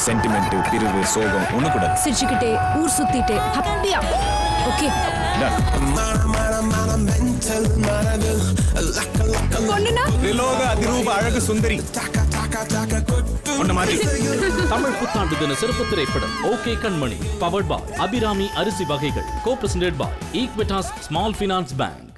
sentiment பிரிவு சோகம் ஒண்ணு கூட சிரிச்சுக்கிட்டே ஊர் சுத்திட்டே ஹாப்பியா ஓகே பொண்ணுனா திலோக அதிரூப அழகு சுந்தரி தமிழ் புத்தாண்டு தின சிறப்பு திரைப்படம் ஓகே கண்மணி பவர்ட் பாய் அபிராமி அரிசி வகைகள் co presented by Equitas small finance bank